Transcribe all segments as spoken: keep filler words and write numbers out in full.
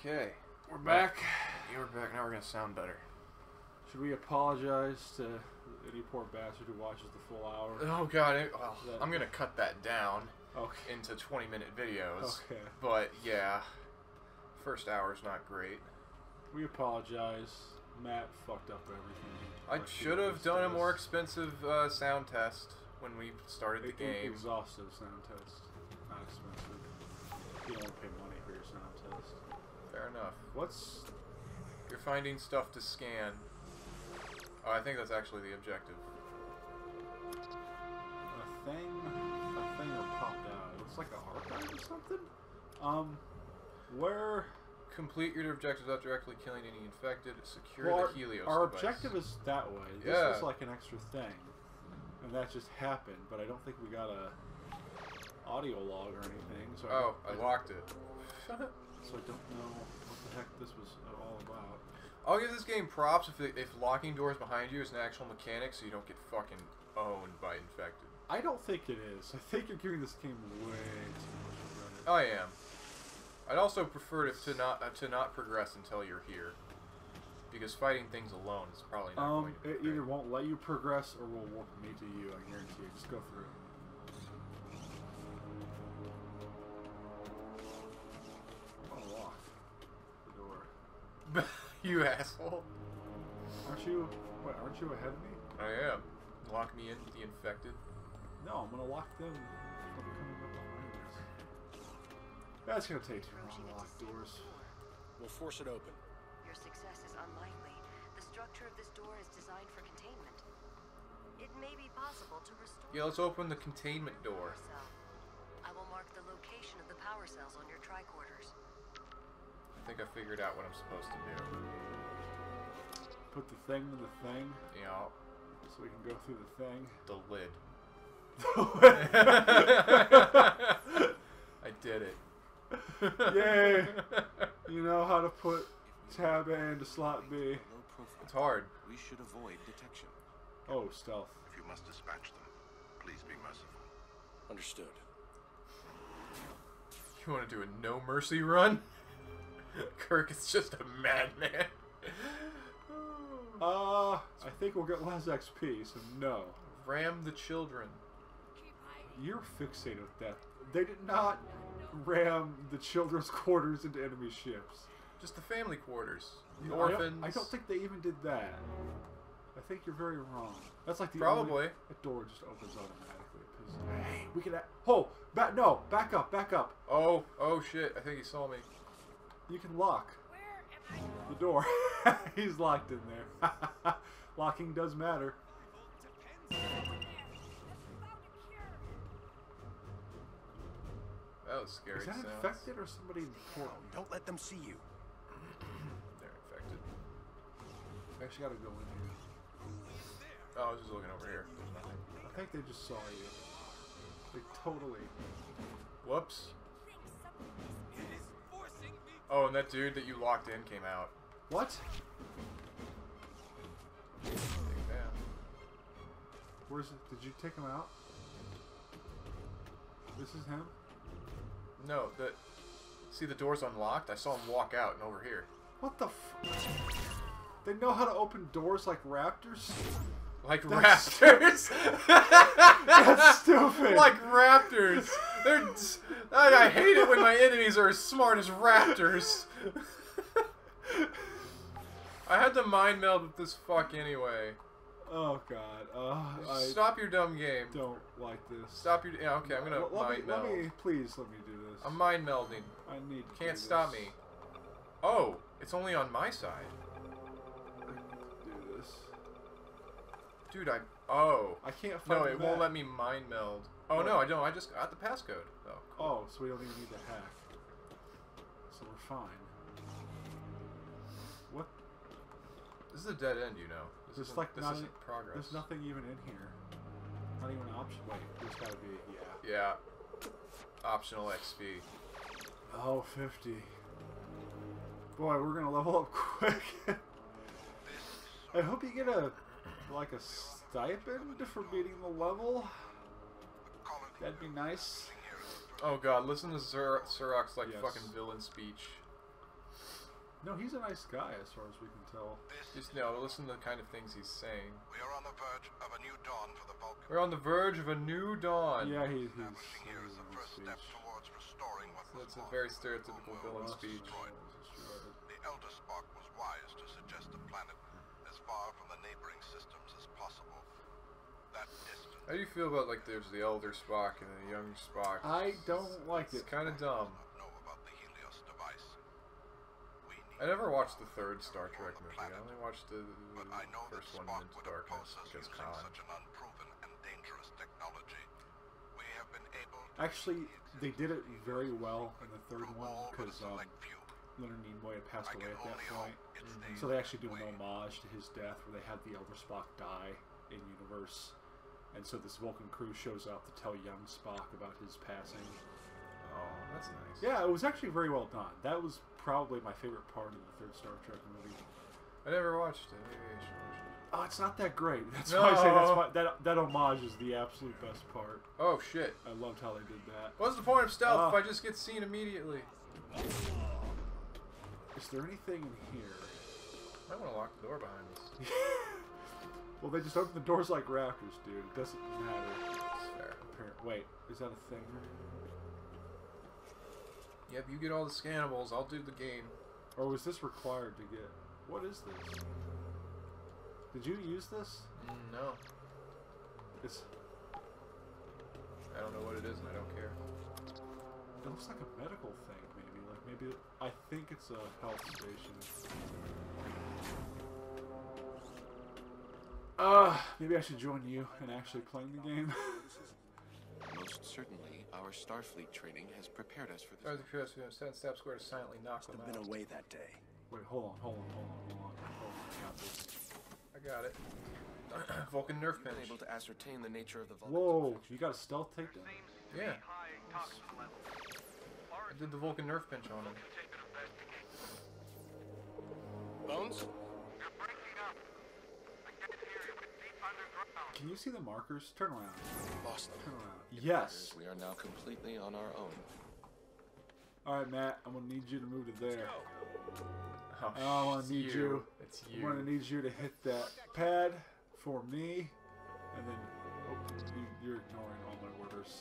Okay. We're back. Yeah, we're back. Now we're going to sound better. Should we apologize to any poor bastard who watches the full hour? Oh, God. It, well, That- I'm going to cut that down Okay. into twenty minute videos. Okay. But, yeah. First hour's not great. We apologize. Matt fucked up everything. I like he should have always done a does. more expensive uh, sound test when we started the E- game. Exhaustive sound test. Not expensive. You don't pay money for your sound test. Fair enough. What's... You're finding stuff to scan. Oh, I think that's actually the objective. A thing... A thing that popped out. It looks like an archive or something? Um... Where... Complete your objectives without directly killing any infected. Secure Well, the Helios our device. objective is that way. This Yeah. was like an extra thing. And that just happened, but I don't think we got a audio log or anything. So Oh, I, I don't- locked it. So I don't know what the heck this was all about. I'll give this game props if, it, if locking doors behind you is an actual mechanic so you don't get fucking owned by infected. I don't think it is. I think you're giving this game way too much credit. I am. I'd also prefer it to not uh, to not progress until you're here, because fighting things alone is probably not Um, going to be it great. either won't let you progress or will warp me to you, I guarantee you. Just go through. Unlock the door. You asshole. Aren't you, what, aren't you ahead of me? I am. Lock me in with the infected. No, I'm gonna lock them from coming up behind us. That's gonna take too long to lock doors. We'll force it open. Your success is unlikely. The structure of this door is designed for containment. It may be possible to restore... Yeah, let's open the containment door. Power cell. I will mark the location of the power cells on your tricorders. I think I figured out what I'm supposed to do. Put the thing in the thing, You know, so we can go through the thing. the lid. I did it. Yay! You know how to put tab A into slot B. Low profile. It's hard. We should avoid detection. Oh, stealth. If you must dispatch them, please be merciful. Understood. You want to do a no mercy run? Kirk is just a madman. Uh, I think we'll get less X P, so no. Ram the children. You're fixated with that. They did not ram the children's quarters into enemy ships. Just the family quarters. The I don't- orphans. I don't think they even did that. I think you're very wrong. That's like the Probably. only... That door just opens automatically. 'Cause, hey, we can... a- Oh! Back, no! Back up! Back up! Oh, oh shit. I think he saw me. You can lock the door. He's locked in there. Locking does matter. That was scary. Is that sounds. infected or somebody important? Don't let them see you. They're infected. I actually gotta go in here. Oh, I was just looking over here. There's nothing. I think they just saw you. They totally... Whoops. Oh, and that dude that you locked in came out. What? Take that. Where's it? Did you take him out? This is him? No, the see the door's unlocked. I saw him walk out and over here. What the f... They know how to open doors like raptors? Like That's- raptors. That's stupid! Like raptors. They're. s- I, I hate it when my enemies are as smart as raptors. I had to mind meld with this fuck anyway. Oh god. Uh, I Stop your dumb game. don't like this. Stop your. Yeah, okay, I'm gonna Let- let, mind me, meld. let me, please let me do this. I'm mind melding. I need to Can't do stop this. me. Oh, it's only on my side. Do this. Dude, I. Oh. I can't find No, it won't that. let me mind meld. Oh, no, I don't. I just got the passcode. Oh, cool. Oh, so we don't even need to hack. So we're fine. What? This is a dead end, you know. This There's isn't, like this not isn't e- progress. There's nothing even in here. Not even an option. Wait, there's gotta be, yeah. Yeah. Optional X P. Oh, fifty. Boy, we're gonna level up quick. I hope you get a, like a stipend for beating the level. That'd be nice. Oh god, listen to Sir Siroc's like Yes. fucking villain speech. No, he's a nice guy as far as we can tell. Just no, listen to the kind of things he's saying. We are on the verge of a new dawn for the Vulcan. We're on the verge of a new dawn. Yeah, he, he's. Establishing here is the first step towards restoring what So was that's a lost. very stereotypical villain speech. The Elder Spark was wise to suggest a planet as far from the neighboring systems as possible. That distance. How do you feel about like there's the elder Spock and the young Spock? I don't like It's it. kind of dumb. Know about the Helios device. We need I never watched the third Star Trek movie. I only watched the, But I know that first one, Spock Into would Darkness, oppose us because using Khan. such an unproven and dangerous technology. We have been able to Actually, they did it very well in the third one all but a because um, select few. Leonard Nimoy had passed I away can at that only point. hope it Mm-hmm. stays So they actually do that an way. homage to his death where they have the Elder Spock die in universe. And so this Vulcan crew shows up to tell young Spock about his passing. Oh, that's nice. Yeah, it was actually very well done. That was probably my favorite part of the third Star Trek movie. I never watched it. Maybe I should watch it. Oh, it's not that great. That's why I say that's No. why, that that homage is the absolute best part. Oh shit! I loved how they did that. What's the point of stealth Uh. if I just get seen immediately? Is there anything in here? I want to lock the door behind us. Well, they just open the doors like raptors, dude. It doesn't matter. That's fair. Appar- Wait, is that a thing? Yep, you get all the scannables. I'll do the game. Or was this required to get? What is this? Did you use this? Mm, no, It's. I don't know what it is, and I don't care. It looks like a medical thing, maybe. Like maybe I think it's a health station. Uh, maybe I should join you in actually playing the game. Most certainly, our Starfleet training has prepared us for Start this. the curiosity on stand step square to silently knock them I've been out. away that day. Wait, hold on, hold on, hold on, hold on, hold on. I got this. I got it. Vulcan nerf We've been pinch. able to ascertain the nature of the Vulcan. Whoa, you got a stealth takedown? Yeah. I did the Vulcan nerf pinch on him. Bones? Can you see the markers? Turn around. Lost them. Turn around. Yes. We are now completely on our own. Alright, Matt, I'm gonna need you to move to there. Oh, I wanna it's need you. It's I'm you. gonna need you to hit that pad for me, and then oh, you, you're ignoring all my orders.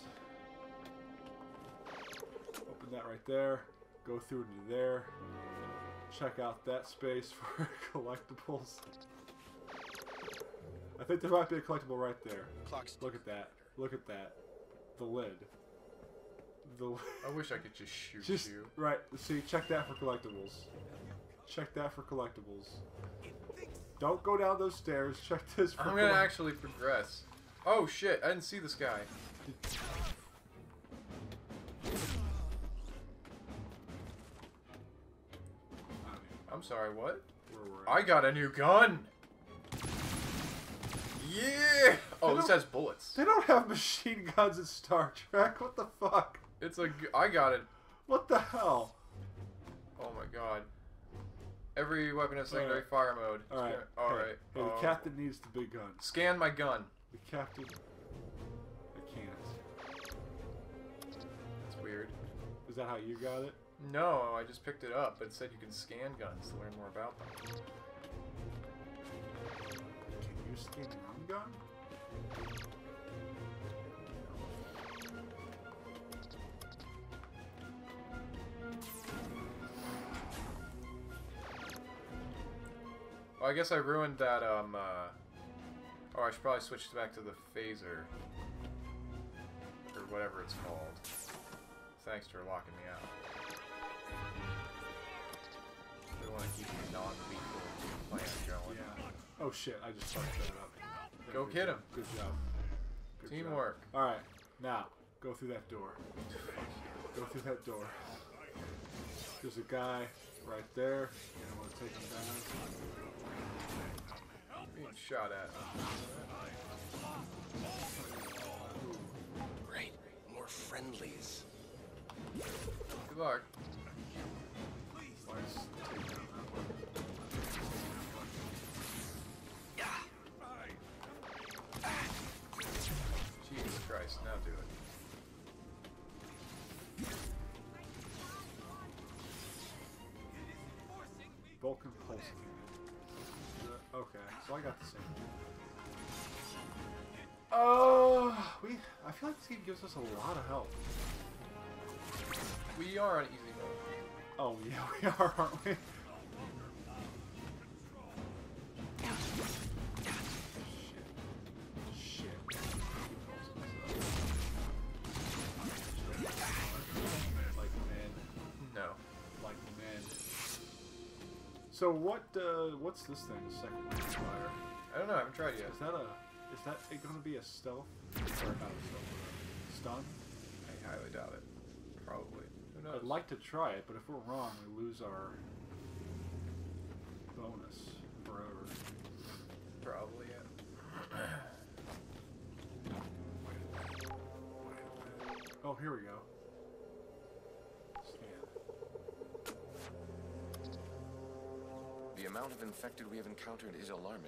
Open that right there. Go through into there. Check out that space for collectibles. I think there might be a collectible right there. Clock's Look at that. Look at that. The lid. The lid. I wish I could just shoot Just you. right. See, check that for collectibles. Check that for collectibles. Don't go down those stairs. Check this for. I'm gonna collect- actually progress. Oh shit! I didn't see this guy. I don't even I'm sorry. What? know where we're I at. got a new gun. Yeah. Oh, They this don't- has bullets. They don't have machine guns in Star Trek. What the fuck? It's a. g- I got it. What the hell? Oh my god. Every weapon has secondary Alright. fire mode. All right. All hey, right. Hey, uh, the captain needs the big gun. Scan my gun. The captain. I can't. That's weird. Is that how you got it? No, I just picked it up, but it said you can scan guns to learn more about them. Can you scan your own gun? Oh, I guess I ruined that, um, uh... Oh, I should probably switch back to the phaser. Or whatever it's called. Thanks for locking me out. We want to keep the non-lethal plan going. Yeah. Oh shit! I just fucked that up. Yeah, Go good get job. him. Good job. Good job. Teamwork. All right, now go through that door. Go through that door. There's a guy right there. I'm gonna take him down. Being shot at. Great. More friendlies. Good luck. Let's take down that one. Jesus Christ, now do it. Vulcan Pulse Cannon. Okay, so I got the same. Oh, uh, we. I feel like this game gives us a lot of help. We are on easy mode. Oh yeah, we are, aren't we? Shit. Shit. Like men. No. Like men. So what? Uh, what's this thing? The second one fire. I don't know. I haven't tried yet. Is that a? Is that going to be a stealth? Or not a stealth? Stun? I highly doubt it. Probably. Who knows? I'd like to try it, but if we're wrong, we lose our bonus forever. Probably, yeah. Oh, here we go. Scan. The amount of infected we have encountered is alarming.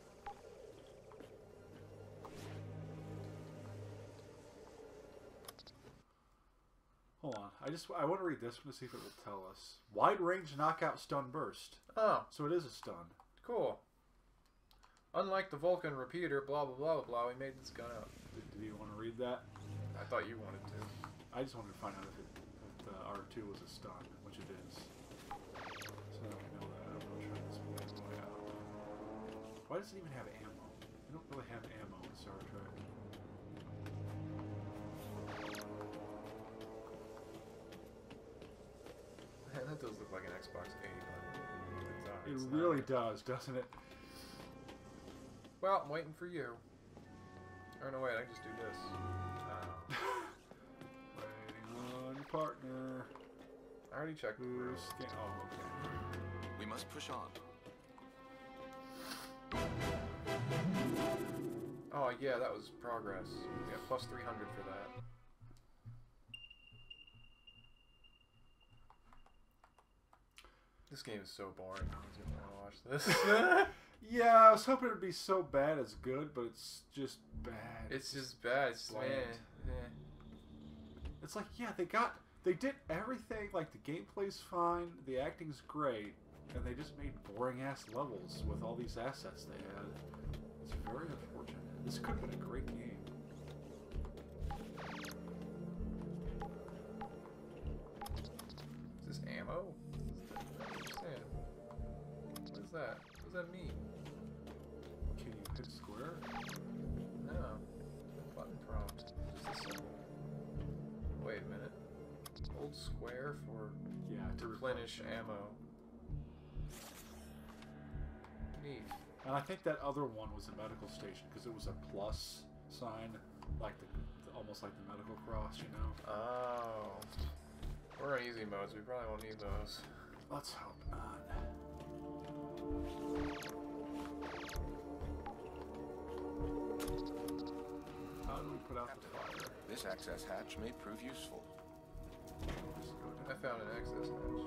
Hold on. I just I want to read this one to see if it will tell us. Wide range knockout stun burst. Oh, So it is a stun. cool. Unlike the Vulcan repeater, blah blah blah blah blah, we made this gun up. Did, did you want to read that? I thought you wanted to. I just wanted to find out if, it, if the R two was a stun, which it is. So now we know that. I'm going to try this one out. Why does it even have ammo? We don't really have ammo in Star Trek. Man, that does look like an Xbox eighty, but it's not, It it's really not. does, doesn't it? Well, I'm waiting for you. Or no, wait, I can just do this. Oh. Waiting on your partner. I already checked the room. Who's scan? Oh, okay. We must push on. Oh, yeah, that was progress. We got plus three hundred for that. This game is so boring. I don't want to watch this. Yeah, I was hoping it would be so bad it's good, but it's just bad. It's just bad. It's just, man. Bland. eh. It's like, yeah, they got, they did everything. Like, the gameplay's fine, the acting's great, and they just made boring ass levels with all these assets they had. It's very unfortunate. This could have been a great game. Is this ammo? I don't understand. What is that? What does that mean? Can you hit square? No. Button prompt. Just a symbol. Wait a minute. Hold square for Yeah, to replenish ammo. Neat. And I think that other one was a medical station because it was a plus sign, like the, almost like the medical cross, you know. Oh. We're on easy modes. We probably won't need those. Let's hope not. How do we put out the fire? This access hatch may prove useful. Just go I down. found an access hatch.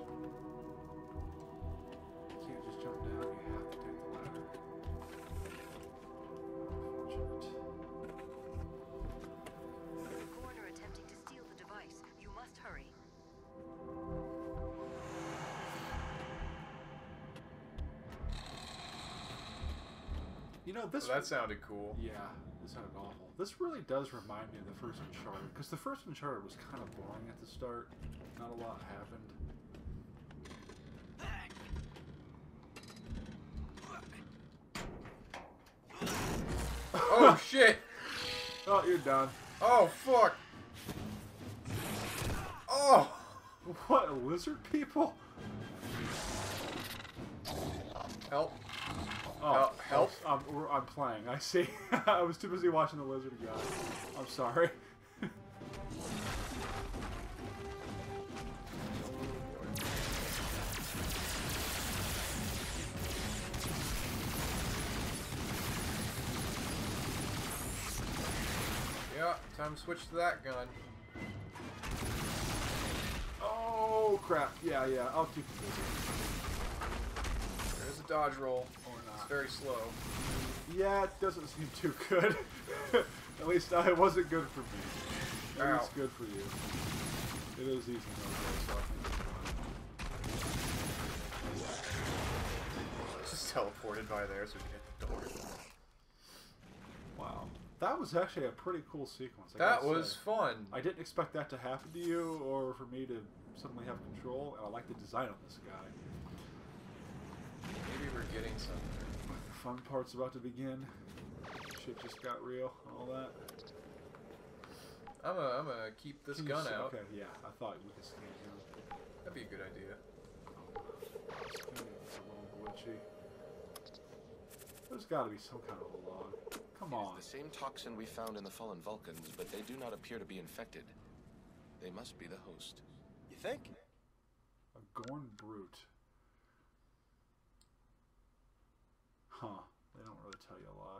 You can't just jump down. You have to take the ladder. Unfortunate. The coroner attempting to steal the device. You must hurry. You know this. Well, that sounded cool. Yeah, this sounded awful. This really does remind me of the first Uncharted, because the first Uncharted was kind of boring at the start. Not a lot happened. Oh shit! Oh, you're done. Oh fuck! Oh! What, lizard people? Help! Oh, Help, help. I'm, we're- I'm playing. I see. I was too busy watching the lizard guy. I'm sorry. Yeah, time to switch to that gun. Oh, crap. Yeah, yeah. I'll keep it busy. There's a dodge roll. Or It's not. very slow. Yeah, it doesn't seem too good. At least uh, it wasn't good for me. Maybe it's Ow. good for you. It is easy mode though, so I think it's fine. teleported by there so we could hit the door. Wow. That was actually a pretty cool sequence. I That gotta was say. fun. I didn't expect that to happen to you or for me to suddenly have control. And I like the design of this guy. Maybe we're getting somewhere. The fun part's about to begin. Shit just got real. All that. I'm gonna I'm gonna keep this Can you gun see- out. Okay, yeah. I thought we could scan him. That'd be a good idea. Scanning is a little glitchy. There's got to be some kind of a log. Come on. It's the same toxin we found in the fallen Vulcans, but they do not appear to be infected. They must be the host. You think? A Gorn Brute. Huh. They don't really tell you a lot.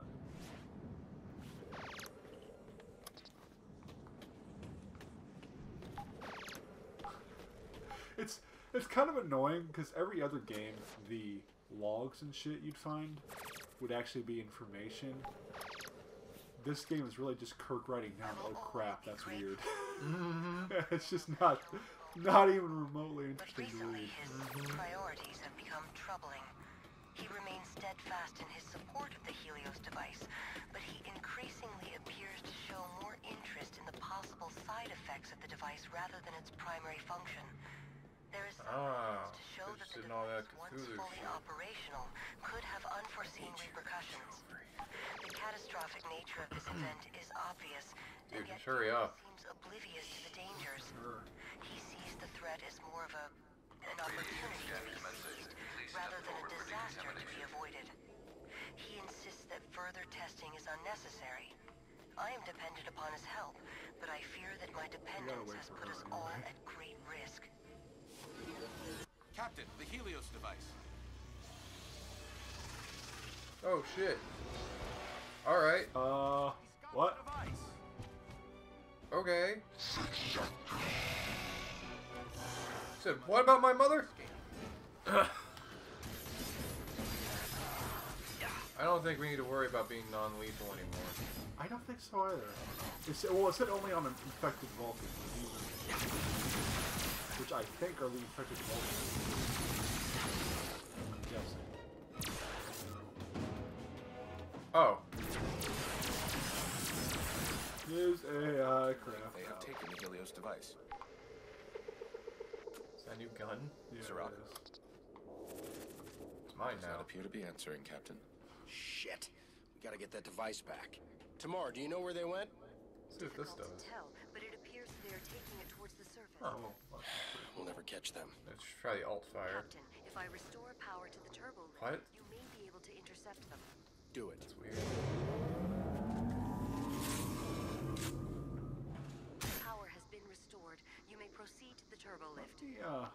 It's it's kind of annoying because every other game, the logs and shit you'd find would actually be information. This game is really just Kirk writing down, oh crap, that's weird. It's just not not even remotely But interesting to recently, read. his priorities have become troubling. He remains steadfast in his support of the Helios device, but he increasingly appears to show more interest in the possible side effects of the device rather than its primary function. There is some Ah, evidence to show that the interested in all that device, once Cthulhu fully shit. operational, could have unforeseen repercussions. The catastrophic nature of this event is obvious, and Dude, yet just hurry up. he seems oblivious to the dangers. Sure. He sees the threat as more of a an opportunity to be seized rather than a disaster to be avoided. He insists that further testing is unnecessary. I am dependent upon his help, but I fear that my dependence wait has for put her us all anyway. at great risk. Captain, the Helios device. Oh shit. Alright. Uh, what? Okay. Said, what about my mother? I don't think we need to worry about being non-lethal anymore. I don't think so either. It said, well, it said only on an infected Vulcan, which I think are the infected Vulcans. I'm guessing. Oh. Use A I craft. They have out. taken the Helios device. Is that a new gun? Yeah, Sirach. it is. It's mine Does not now. appear to be answering, Captain. Shit. We gotta get that device back. Tamar, do you know where they went? Let's see what this Difficult does. to tell, but it appears they are taking it towards the surface. Oh, well, that's pretty We'll cool. never catch them. Let's try the alt fire. Captain, if I restore power to the turbo lift, What? you may be able to intercept them. Do it. That's weird. Power has been restored. You may proceed to the turbo lift. The, uh,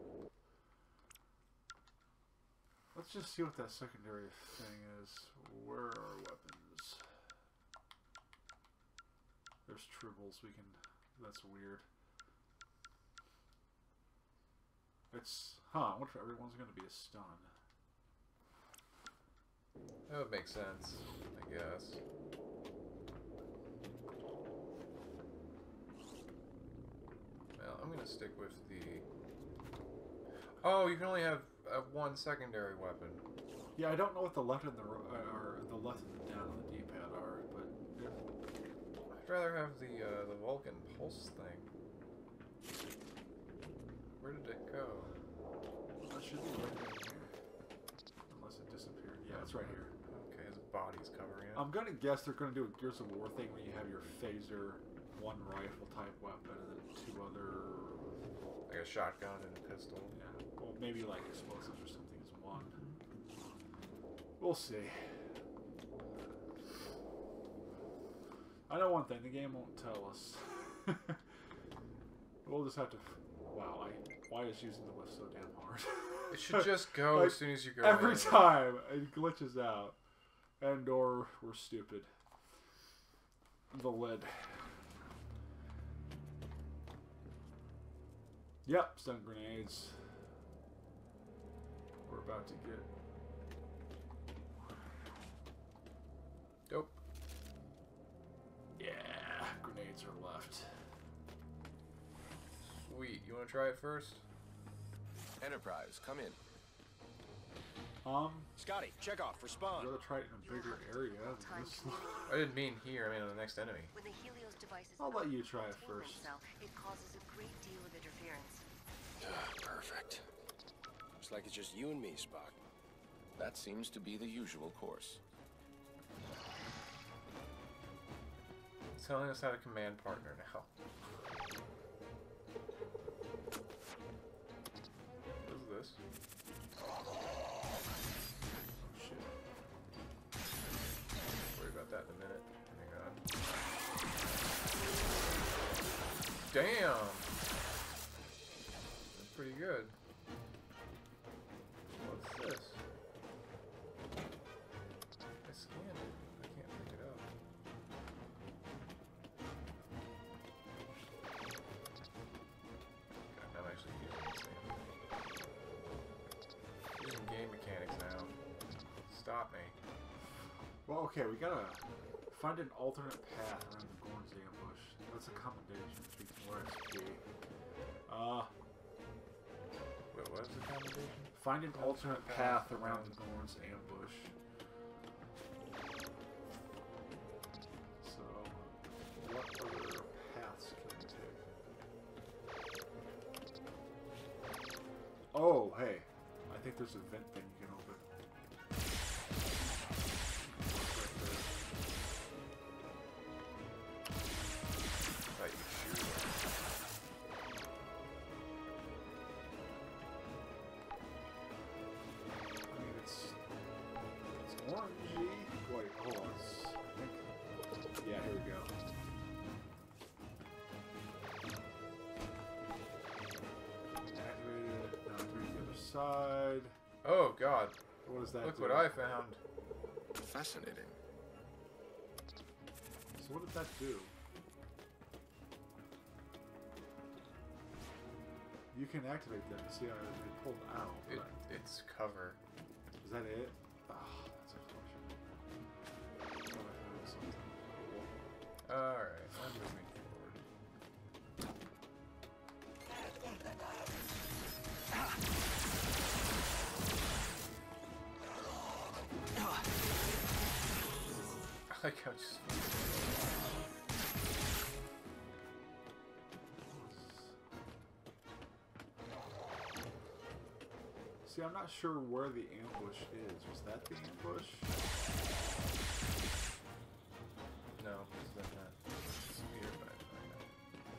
let's just see what that secondary thing is. Where are weapons? There's tribbles. We can. That's weird. It's. Huh. I wonder if everyone's going to be a stun. That would make sense, I guess. Well, I'm gonna stick with the... Oh, you can only have uh, one secondary weapon. Yeah, I don't know what the left and the ro- uh, or the left and the down on the D-pad are, but they're- I'd rather have the uh, the Vulcan pulse thing. Where did it go? that should be right down here. Unless it disappeared. Yeah, it's right here. Okay, his body's covering it. I'm gonna guess they're gonna do a Gears of War thing where you have your phaser, one rifle type weapon, and then two other. Like a shotgun and a pistol. Yeah, well, maybe like explosives or something as one. We'll see. I know one thing: the game won't tell us. We'll just have to. Wow, I, why is using the lift so damn hard? It should just go Like, as soon as you go Every in. time it glitches out, and or we're stupid. The lid. Yep, stun grenades. We're about to get. Dope. Yeah, grenades are left. Sweet. You want to try it first? Enterprise, come in. Um, Scotty, check off. I'd Respond. rather try it in a bigger area than this. I didn't mean here, I mean on the next enemy. When the Helios device is I'll in let a you try it containment first. cell, it causes a great deal of interference. Ah, perfect. Looks like it's just you and me, Spock. That seems to be the usual course. It's telling us how to command partner now. What is this? Oh shit. Worry about that in a minute. Hang on. Damn! That's pretty good. What's this? I scanned it. I can't pick it up. God, I'm actually using this thing. Using game mechanics now. Stop me. Well, okay, we gotta find an alternate path around the Gorn's ambush. That's a commendation. Speaks more X P. Uh, Wait, what is the combination? find an alternate path around the Gorn's ambush. So, what other paths can we take? Oh, hey. I think there's a vent thing you can open. Right, you shoot. I mean, it's it's orangey. Wait, hold on. It's, I think. Yeah, here we go. Activated it. Now through the other side. Oh god, What does that look do? what I found. Fascinating. So what did that do? You can activate them. See how they pulled out. It, but it's cover. is that it? Oh, that's unfortunate. Thought I found something cool. Alright, I'm moving forward. I like how just... See, I'm not sure where the ambush is. Was that the ambush? No, it's not that. It's weird, but I find out.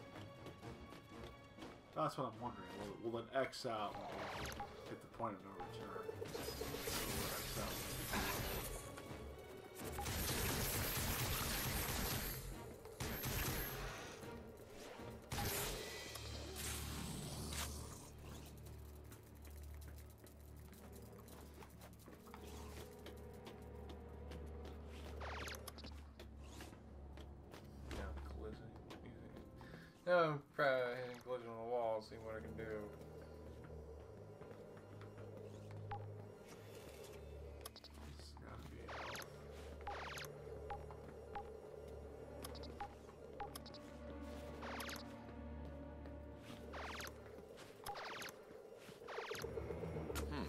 That's what I'm wondering. Will, will it X out when we hit the point of no return? Will it X out? No, collision. No, I'm probably hitting collision on the wall, see what I can do. It's gotta be an elf. Hmm.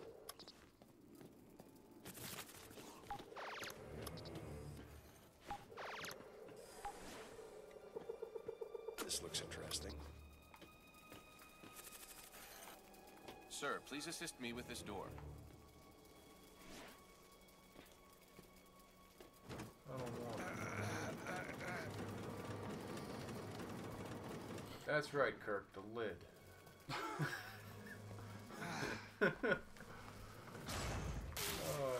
This looks interesting. Sir, please assist me with this door. I don't want it. That's right, Kirk, the lid. Oh.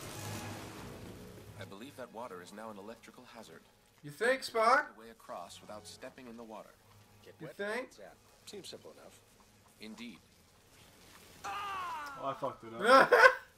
I believe that water is now an electrical hazard. You think, Spock? A way across without stepping in the water. Get You wet, think? bounce out. Seems simple enough. Indeed. Oh, I fucked it up.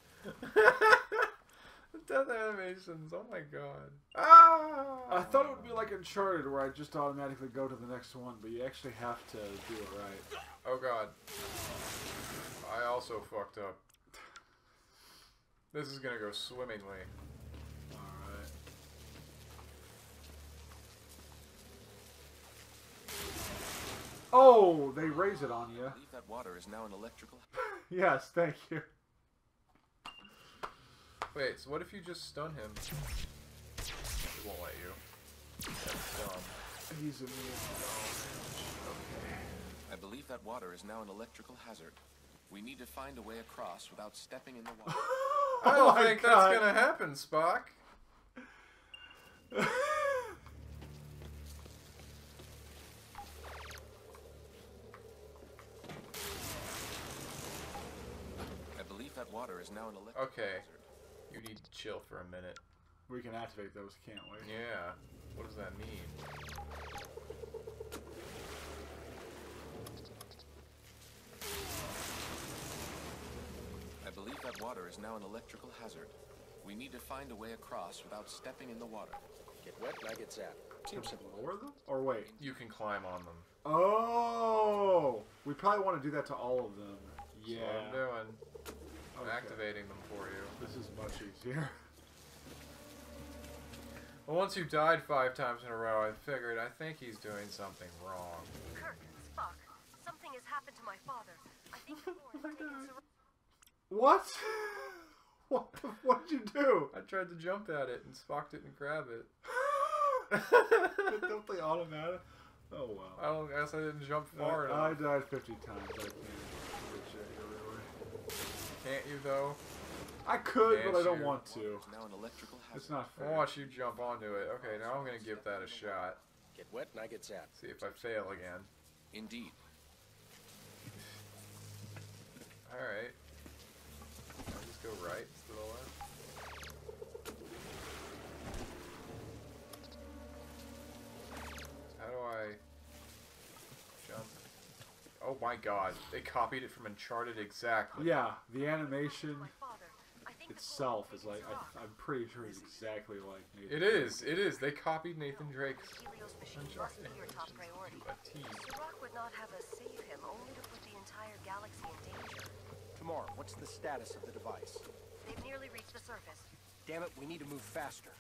Death animations, oh my god. Ah! I thought it would be like Uncharted where I just automatically go to the next one, but you actually have to do it right. Oh god. I also fucked up. This is gonna go swimmingly. Alright. Oh, they raise it on you. I believe that water is now an electrical. Yes, thank you. Wait, so what if you just stun him? It won't let you. That's dumb. He's immune to okay. I believe that water is now an electrical hazard. We need to find a way across without stepping in the water. I don't Oh my think God. that's gonna happen, Spock. I believe that water is now an electrical Okay. hazard. You need to chill for a minute. We can activate those, can't we? Yeah. What does that mean? I believe that water is now an electrical hazard. We need to find a way across without stepping in the water. Get wet and I get zapped. Seems To simple. lower them? Or wait. You can climb on them. Oh! We probably want to do that to all of them. Yeah. That's what I'm doing. I'm Okay. activating them for you. This is much easier. Well, once you died five times in a row, I figured I think he's doing something wrong. Kirk, Spock, something has happened to my father. I think the war has taken Sir- What? What? The, what did you do? I tried to jump at it and Spock didn't grab it. Don't they automatic? Oh well. I don't guess I didn't jump far I, I enough. died fifty times. I can't appreciate you really. Can't you though? I could, but I Can't don't you? want to. It's now an electrical hazard. It's not I'll fair. watch you jump onto it. Okay, now I'm gonna give that a shot. Get wet and I get zapped. See if I fail again. Indeed. Alright. I'll just go right instead of left. How do I jump? Oh my god, they copied it from Uncharted exactly. Yeah, the animation my father. I think the itself war is has like, taken I, I'm pretty sure it's exactly like Nathan. It is, it is. They copied Nathan Drake's Drake. Helios machine Uncharted must be your top priority. to a T. Sirach would not have us save him, only to put the entire galaxy in danger. Tamar, what's the status of the device? They've nearly reached the surface. Damn it, we need to move faster.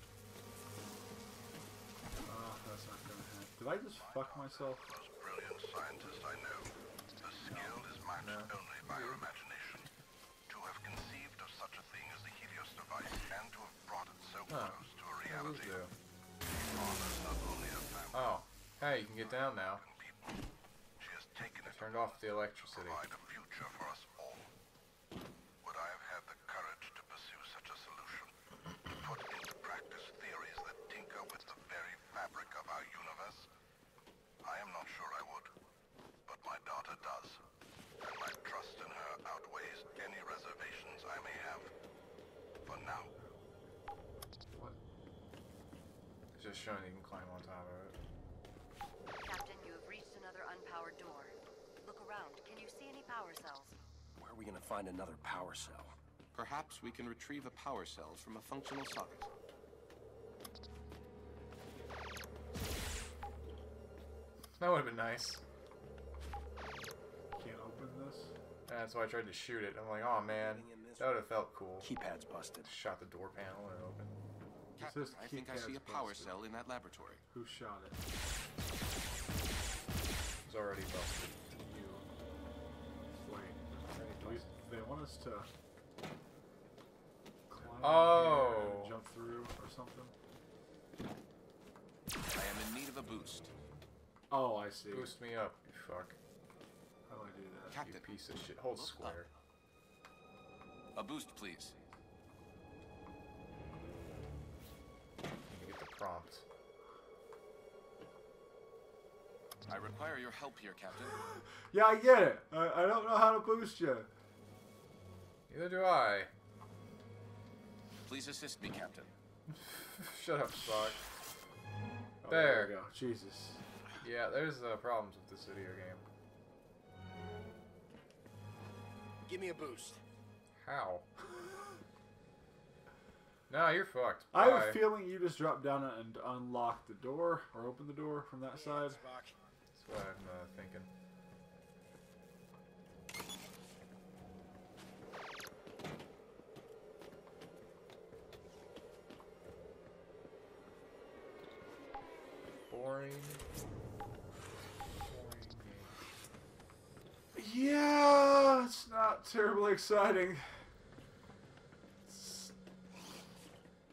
Uh, that's not gonna happen. Did I just fuck myself? Most brilliant scientist I know. The skill is matched only by her imagination. To have conceived of such a thing as the Helios device and to have brought it so Huh. close to a What does reality. this do? Honors not only her family Oh, hey, you can get down now. and people. She has taken I it turned off the to electricity. provide a future for us all. Would I have had the courage to pursue such a solution? To put into practice theories that tinker with the very fabric of our universe? I am not sure I would. But my daughter does. And my trust in her outweighs any reservations I may have. For now. What? It's just showing you can climb on top of it. Captain, you have reached another unpowered door. Look around. Can you see any power cells? Where are we gonna find another power cell? Perhaps we can retrieve a power cell from a functional socket. That would have been nice. Can't open this? That's why I tried to shoot it. I'm like, oh man, that would have felt cool. Keypad's busted. Shot the door panel and it opened. Captain, says I think I see a keypad's power busted. cell in that laboratory. Who shot it? It was already busted. You. Wait. Do we, they want us to climb Oh. here and jump through or something? I am in need of a boost. Oh, I see. Boost me up, you fuck. How do I do that? Captain, You piece of shit. Hold Look square. a boost, please. You get the prompt. I require your help here, Captain. Yeah, I get it. I, I don't know how to boost you. Neither do I. Please assist me, Captain. Shut up, Spock. Oh, There. we go. Jesus. Yeah, there's uh, problems with this video game. Give me a boost. How? Nah, you're fucked. I have Bye. a feeling you just dropped down and unlocked the door or opened the door from that side. Spock. That's what I'm uh, thinking. Boring. Boring game. Yeah, it's not terribly exciting. It's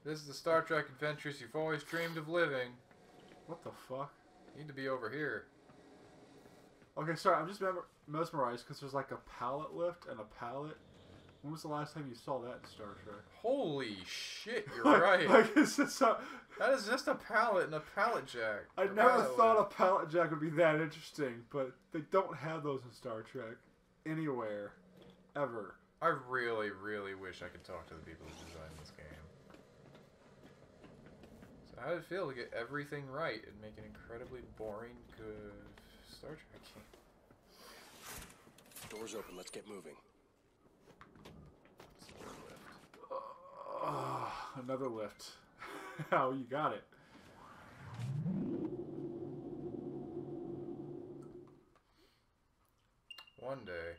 This is the Star Trek adventures you've always dreamed of living. What the fuck? You need to be over here. Okay, sorry, I'm just mesmerized because there's like a pallet lift and a pallet. When was the last time you saw that in Star Trek? Holy shit, you're right. Like, it's just a, that is just a pallet and a pallet jack. I A never pallet thought lift. a pallet jack would be that interesting, but they don't have those in Star Trek. Anywhere. Ever. I really, really wish I could talk to the people who designed this game. So how did it feel to get everything right and make an incredibly boring, good Star Trek game? Doors open. Let's get moving. Uh, another lift. Oh, you got it. One day.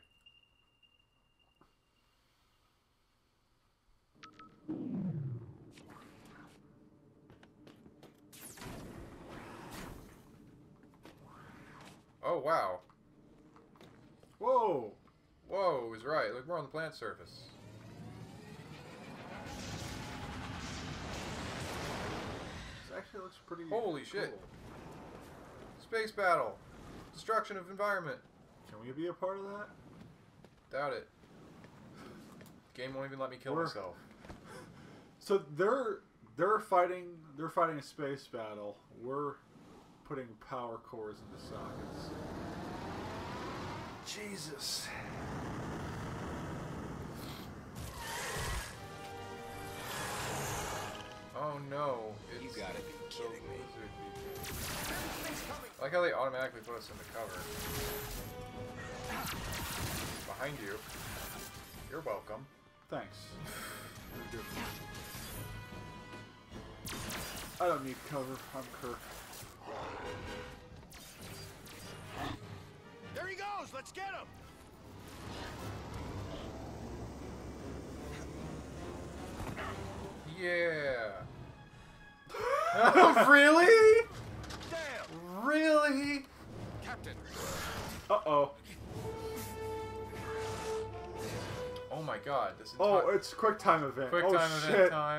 Oh, wow. Whoa! Whoa, he was right. Look, we're on the planet surface. This actually looks pretty Holy cool. shit. Space battle. Destruction of environment. Can we be a part of that? Doubt it. Game won't even let me kill We're- myself. So they're they're fighting they're fighting a space battle. We're putting power cores into sockets. Jesus. Oh no. It's You gotta be so kidding me. I like how they automatically put us into cover. Behind you. You're welcome. Thanks. You're good. I don't need cover. I'm Kirk. There he goes. Let's get him. Yeah. Oh, really? Damn. Really? Captain. Uh-oh. Oh my god, this Oh, entire it's quick time event. quick oh, time shit. event time.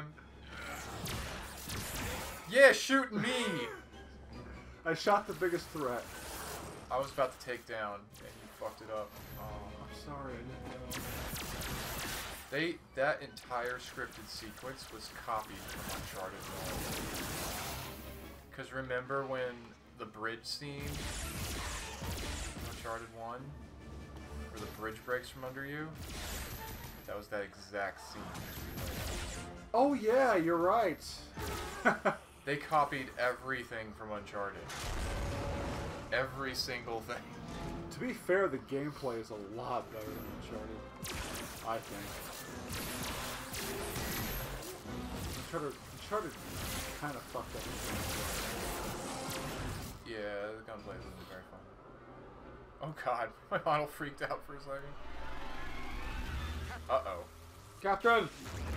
Yeah, shoot me! I shot the biggest threat. I was about to take down, and you fucked it up. Oh. I'm sorry, I didn't know. They that entire scripted sequence was copied from Uncharted one. Cause remember when the bridge scene in Uncharted one, where the bridge breaks from under you? That was that exact scene. Oh yeah, you're right. They copied everything from Uncharted. Every single thing. To be fair, the gameplay is a lot better than Uncharted. I think. Uncharted, Uncharted kind of fucked up the gameplay. Yeah, the gunplay isn't very fun. Oh god, my model freaked out for a second. Uh-oh. Captain!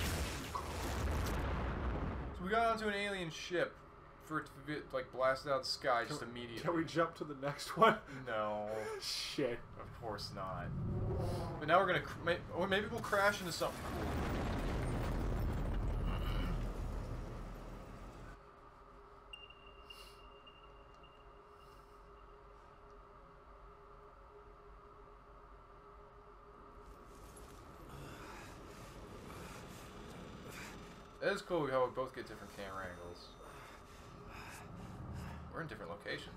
So we got onto an alien ship for it to be, like, blast out the sky just immediately. Can we jump to the next one? No. Shit. Of course not. But now we're gonna... Cr may or maybe we'll crash into something cool. It is cool how we both get different camera angles. We're in different locations.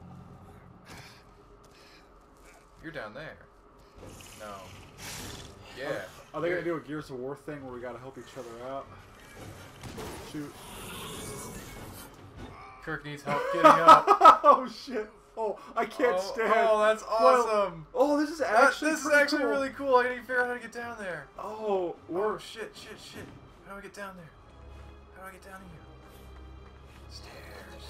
You're down there. No. Yeah. Are they You're- gonna do a Gears of War thing where we gotta help each other out? Shoot. Kirk needs help getting up. Oh shit. Oh, I can't oh, stand. Oh, that's awesome. Well, oh, this is That- actually this is pretty actually cool. really cool. I didn't even figure out how to get down there. Oh, we're Oh, shit, shit, shit. How do I get down there? How do I get down here? Stairs.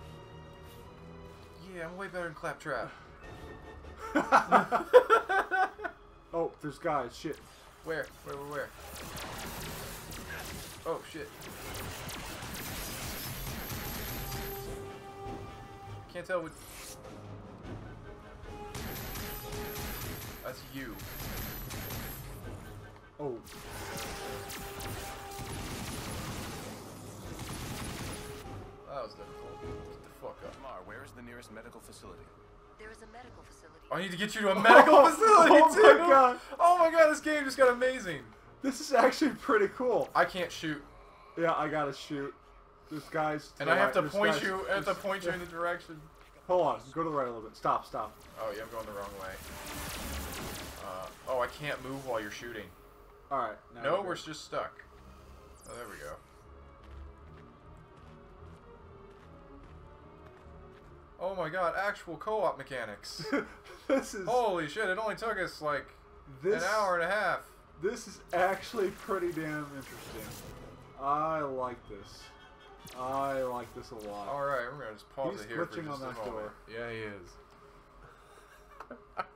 Yeah, I'm way better than Claptrap. Oh, there's guys. Shit. Where? Where, where, where? Oh, shit. Can't tell what... That's you. Oh. was difficult. Get the fuck up. Tamar, where is the nearest medical facility? There is a medical facility. I need to get you to a medical facility Oh too. my god. Oh my god, this game just got amazing. This is actually pretty cool. I can't shoot, Yeah, I gotta shoot. This guy's. and I have to this point guy's- you. I have to this- point you in the direction. Hold on, go to the right a little bit. Stop, stop. Oh yeah, I'm going the wrong way. Uh, oh, I can't move while you're shooting. All right. Now No, you're we're good. just stuck. Oh, there we go. Oh my god, actual co-op mechanics. This is. Holy shit, it only took us like this, an hour and a half. This is actually pretty damn interesting. I like this. I like this a lot. Alright, we're gonna just pause He's it here for glitching just on a that moment. door. Yeah, he is.